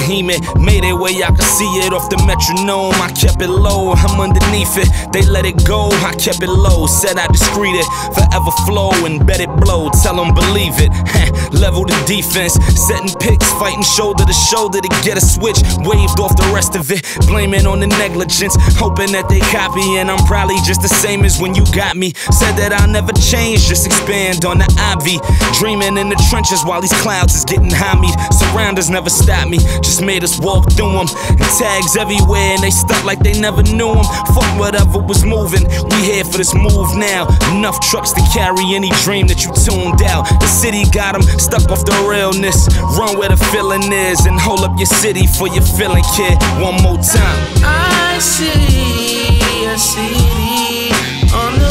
behemoth. Made it where y'all could see it off the metronome. I kept it low, I'm underneath it. They let it go, I kept it low. Said I discreet it, forever flow and bet it blow. Tell them believe it. Level the defense, setting picks, fighting shoulder to shoulder to get a switch. Waved off the rest of it, blaming on the negligence, hoping that they copy. And I'm probably just the same as when you got me. Said that I'll never change, just expand on the ivy. Dreaming in the trenches while these clouds is getting high-me. Surrounders never stopped me, just made us walk through them. And tags everywhere and they stuck like they never knew them. Fuck whatever was moving, we here for this move now. Enough trucks to carry any dream that you tuned out. The city got them stuck off the realness. Run where the feeling is and hold up your city for your feeling, kid. One more time. I see a city on the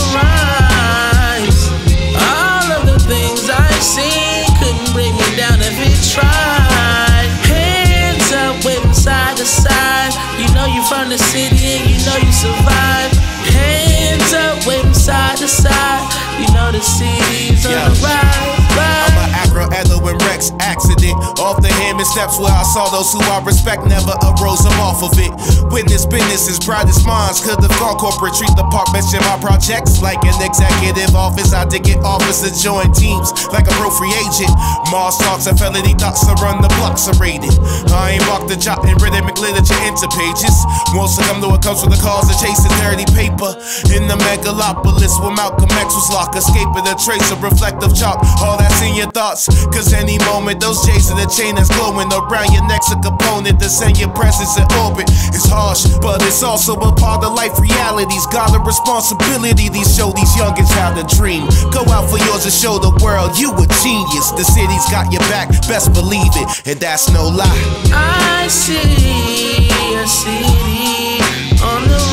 rise. All of the things I've seen couldn't bring me down if it tried. Hands up, waving side to side. You know you from the city and you know you survive. Hands up, waving side to side. You know the city's on the rise. I'm an Acro and Reck's accident. Off the Hammond steps where I saw those who I respect never arose them off of it. Witness businesses, brightest minds could have gone corporate. Treat the park, mention my projects like an executive office. I did get offers to join teams like a pro free agent. Mars talks and felony thoughts to run the blocks are rated. I ain't walked the jot and rhythmic literature into pages. Won't succumb to what comes with the cause of chasing dirty paper. In the megalopolis where Malcolm X was locked, escaping a trace of reflective chalk. All that's in your thoughts, cause any moment those J's in the chain that's glowing around your neck's a component to send your presence in orbit. It's harsh, but it's also a part of life realities. Got a responsibility to show these youngins how to dream. Go out for yours and show the world you a genius. The city's got your back, best believe it, and that's no lie. I see a city on the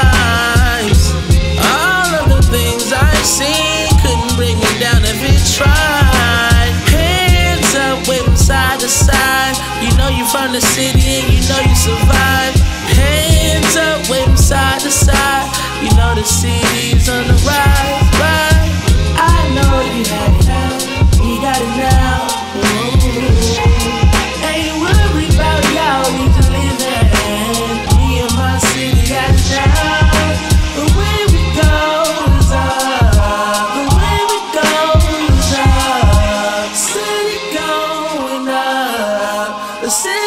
rise. All of the things I've seen couldn't bring me down if it tried. Hands up, waving side to side. You know you from the city and you know you survive. Hands up, waving side to side. You know the city's on the rise. I know you had it, you got it now. Ain't worried about y'all, we just living. Me and my city got it down. The way we go is up. The way we go is up. City going up. The city